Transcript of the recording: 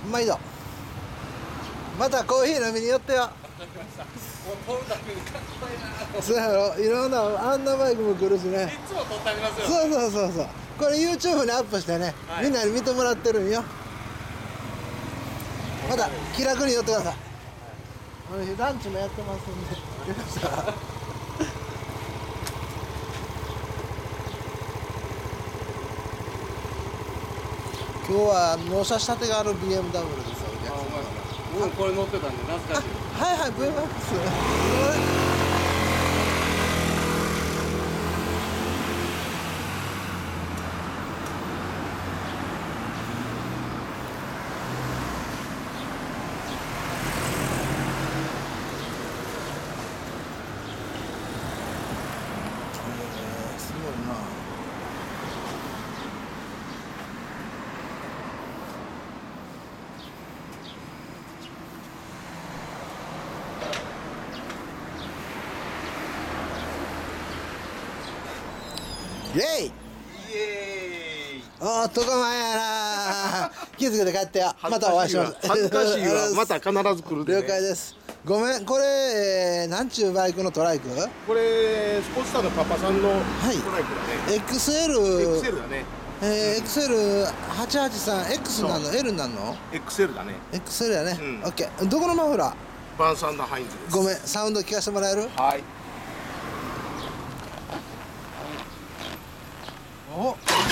毎度またコーヒー飲みに寄ってよ。そうやろ、いろんなあんなバイクも来るしね。 いつも撮ってありますよ。 そうこれ YouTube にアップしてね、 はい、 みんなに見てもらってるんよ。また気楽に寄ってください。ランチもやってますんでよかったら今日は納車したてがある BMW ですよ。 僕これ乗ってたんで懐かしい。 はいはい、VMAX。すごいな。イェイ。 イエーイ。 おー、とこまんやな気づけて帰ってよ。またお会いします。 恥ずかしいわ。また必ず来るで、ね。 了解です。ごめん、これ、なんちゅうバイクのトライク？ これスポーツスターのパパさんのトライクだね。 XL だね。 XL883X なの L なの XL だね。 XL やね。 うん、 オッケー。どこのマフラー？ バンサンダーハインズです。 ごめん、サウンド聞かせてもらえる？ はい。 お、